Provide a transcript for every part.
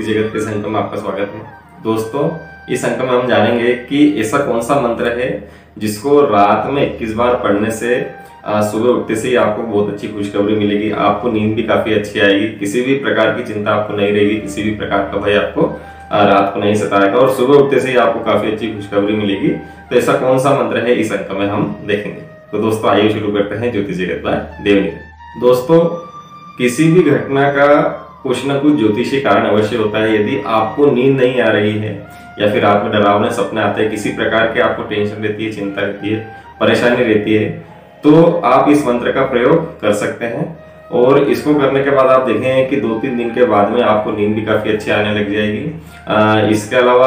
ज्योति जगत के इस अंक में आपका स्वागत है। दोस्तों, इस अंक में हम जानेंगे कि ऐसा कौन सा मंत्र है जिसको रात में 21 बार पढ़ने से सुबह उठते से ही आपको बहुत अच्छी खुशखबरी मिलेगी। आपको नींद भी काफी अच्छी आएगी, किसी भी प्रकार की चिंता आपको नहीं रहेगी, किसी भी प्रकार का भय आपको रात को नहीं सताएगा और सुबह उठते से ही आपको काफी अच्छी खुशखबरी मिलेगी। तो ऐसा कौन सा मंत्र है, इस अंक में हम देखेंगे। तो दोस्तों, आइए शुरू करते हैं ज्योति जगत बाय देवनीति। दोस्तों, किसी भी घटना का कुछ न कुछ ज्योतिषी कारण अवश्य होता है। यदि आपको नींद नहीं आ रही है या फिर आप में डरावने सपने आते हैं, किसी प्रकार के आपको टेंशन रहती है, चिंता रहती है, परेशानी रहती है, तो आप इस मंत्र का प्रयोग कर सकते हैं। और इसको करने के बाद आप देखें कि 2-3 दिन के बाद में आपको नींद भी काफी अच्छी आने लग जाएगी। इसके अलावा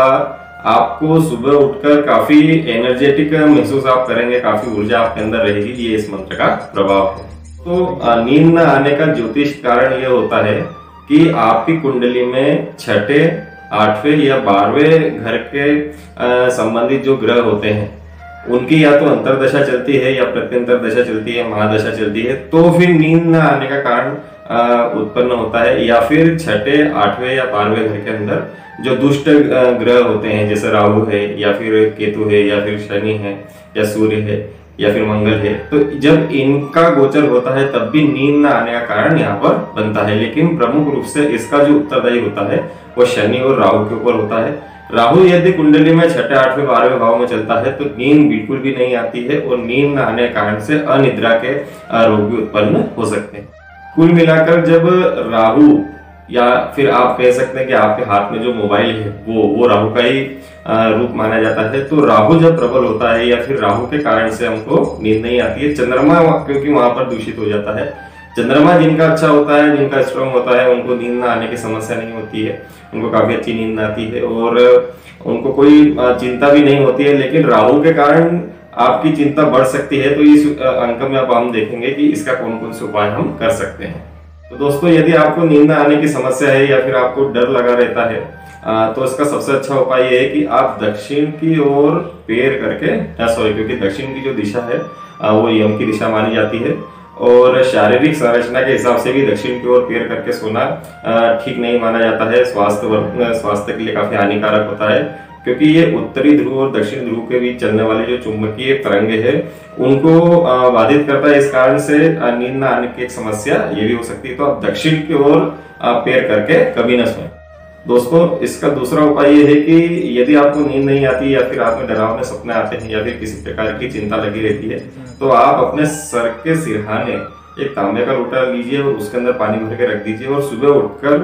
आपको सुबह उठकर काफी एनर्जेटिक महसूस आप करेंगे, काफी ऊर्जा आपके अंदर रहेगी। ये इस मंत्र का प्रभाव है। तो नींद न आने का ज्योतिष कारण ये होता है कि आपकी कुंडली में 6ठे, 8वें या 12वें घर के संबंधित जो ग्रह होते हैं उनकी या तो अंतरदशा चलती है या प्रत्यंतर दशा चलती है, महादशा चलती है, तो फिर नींद न आने का कारण उत्पन्न होता है। या फिर 6ठे, 8वें या 12वें घर के अंदर जो दुष्ट ग्रह होते हैं, जैसे राहु है या फिर केतु है या फिर शनि है या सूर्य है या फिर मंगल है, तो जब इनका गोचर होता है तब भी नींद न आने का कारण यहाँ पर बनता है। लेकिन प्रमुख रूप से इसका जो उत्तरदायी होता है वो शनि और राहु के ऊपर होता है। राहु यदि कुंडली में 6ठे, 8वें, 12वें भाव में चलता है तो नींद बिल्कुल भी नहीं आती है और नींद न आने के कारण से अनिद्रा के रोग भी उत्पन्न हो सकते हैं। कुल मिलाकर जब राहु, या फिर आप कह सकते हैं कि आपके हाथ में जो मोबाइल है वो राहु का ही रूप माना जाता है, तो राहु जब प्रबल होता है या फिर राहु के कारण से हमको नींद नहीं आती है। चंद्रमा क्योंकि वहां पर दूषित हो जाता है, चंद्रमा जिनका अच्छा होता है, जिनका स्ट्रॉन्ग होता है, उनको नींद न आने की समस्या नहीं होती है, उनको काफी अच्छी नींद आती है और उनको कोई चिंता भी नहीं होती है। लेकिन राहु के कारण आपकी चिंता बढ़ सकती है। तो इस अंक में अब हम देखेंगे कि इसका कौन कौन से उपाय हम कर सकते हैं। तो दोस्तों, यदि आपको नींद न आने की समस्या है या फिर आपको डर लगा रहता है, तो इसका सबसे अच्छा उपाय ये है कि आप दक्षिण की ओर पैर करके, क्योंकि दक्षिण की जो दिशा है वो यम की दिशा मानी जाती है और शारीरिक संरचना के हिसाब से भी दक्षिण की ओर पैर करके सोना ठीक नहीं माना जाता है। स्वास्थ्य के लिए काफी हानिकारक होता है, क्योंकि ये उत्तरी ध्रुव और दक्षिण ध्रुव के बीच चलने वाले जो चुंबकीय तरंगे है उनको बाधित करता है। इस कारण से नींद न आने की एक समस्या ये भी हो सकती है। तो आप दक्षिण की ओर पैर करके कभी न सोएं। दोस्तों, इसका दूसरा उपाय ये है कि यदि आपको नींद नहीं आती या फिर आप में डरावने सपने आते हैं या फिर किसी प्रकार की चिंता लगी रहती है, तो आप अपने सर के सिरहाने एक तांबे का लोटा लीजिए और उसके अंदर पानी भर के रख दीजिए और सुबह उठकर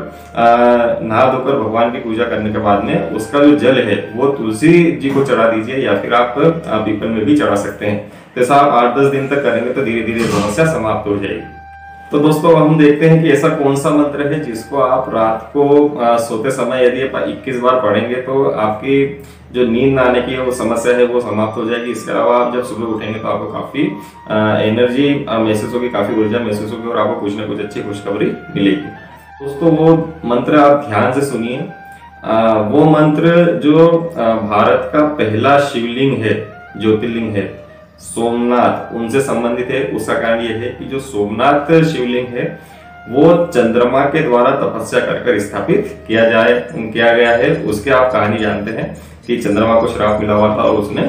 नहा धोकर भगवान की पूजा करने के बाद में उसका जो जल है वो तुलसी जी को चढ़ा दीजिए या फिर आप पीपल में भी चढ़ा सकते हैं। तो ऐसा आप 8-10 दिन तक करेंगे तो धीरे धीरे समस्या समाप्त हो जाएगी। तो दोस्तों, हम देखते हैं कि ऐसा कौन सा मंत्र है जिसको आप रात को सोते समय यदि 21 बार पढ़ेंगे तो आपकी जो नींद न आने की वो समस्या है वो समाप्त हो जाएगी। इसके अलावा आप जब सुबह उठेंगे तो आपको काफी एनर्जी महसूस होगी, काफी ऊर्जा महसूस होगी और आपको कुछ ना कुछ अच्छी खुशखबरी मिलेगी। दोस्तों, वो मंत्र आप ध्यान से सुनिए। वो मंत्र जो भारत का पहला शिवलिंग है, ज्योतिर्लिंग है, सोमनाथ, उनसे संबंधित है। उसका कारण यह है कि जो सोमनाथ शिवलिंग है वो चंद्रमा के द्वारा तपस्या कर स्थापित किया गया है। उसके आप कहानी जानते हैं कि चंद्रमा को श्राप मिला हुआ था और उसने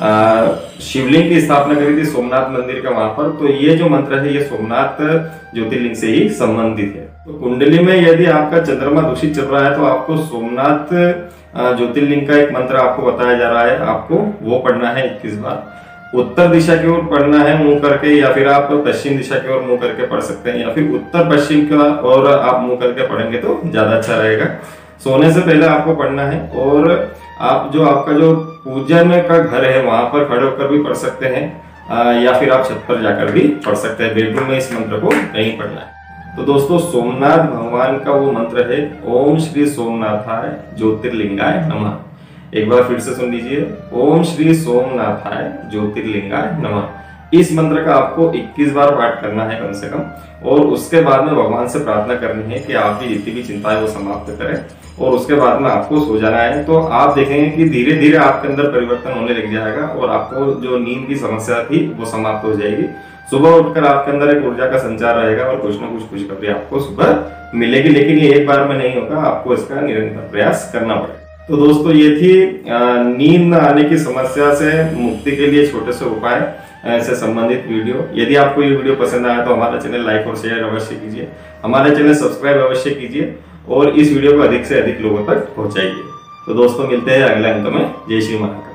शिवलिंग की स्थापना करी थी सोमनाथ मंदिर के वहां पर। तो ये जो मंत्र है ये सोमनाथ ज्योतिर्लिंग से ही संबंधित है। तो कुंडली में यदि आपका चंद्रमा दूषित चल रहा है तो आपको सोमनाथ ज्योतिर्लिंग का एक मंत्र आपको बताया जा रहा है, आपको वो पढ़ना है 21 बार। उत्तर दिशा की ओर पढ़ना है मुंह करके, या फिर आप पश्चिम दिशा की ओर मुंह करके पढ़ सकते हैं, या फिर उत्तर पश्चिम की ओर आप मुंह करके पढ़ेंगे तो ज्यादा अच्छा रहेगा। सोने से पहले आपको पढ़ना है और आप आपका जो पूजन का घर है वहां पर खड़े होकर भी पढ़ सकते हैं या फिर आप छत पर जाकर भी पढ़ सकते हैं। बेडरूम में इस मंत्र को नहीं पढ़ना है। तो दोस्तों, सोमनाथ भगवान का वो मंत्र है, ओम श्री सोमनाथाय ज्योतिर्लिंगाय नमः। एक बार फिर से सुन लीजिए, ओम श्री सोमनाथाय ज्योतिर्लिंगाय नमः। इस मंत्र का आपको 21 बार पाठ करना है कम से कम, और उसके बाद में भगवान से प्रार्थना करनी है कि आपकी जितनी भी चिंता है वो समाप्त करें और उसके बाद में आपको सो जाना है। तो आप देखेंगे कि धीरे धीरे आपके अंदर परिवर्तन होने लग जाएगा और आपको जो नींद की समस्या थी वो समाप्त हो जाएगी सुबह उठकर आपके अंदर एक ऊर्जा का संचार रहेगा और कुछ ना कुछ खुशखबरी आपको सुबह मिलेगी। लेकिन ये एक बार में नहीं होगा, आपको इसका निरंतर प्रयास करना पड़ेगा। तो दोस्तों ये थी नींद न आने की समस्या से मुक्ति के लिए छोटे से उपाय से संबंधित वीडियो। यदि आपको ये वीडियो पसंद आया तो हमारा चैनल लाइक और शेयर अवश्य कीजिए, हमारे चैनल सब्सक्राइब अवश्य कीजिए और इस वीडियो को अधिक से अधिक लोगों तक पहुंचाइए। तो दोस्तों मिलते हैं अगले अंक में। जय श्री महाकाल।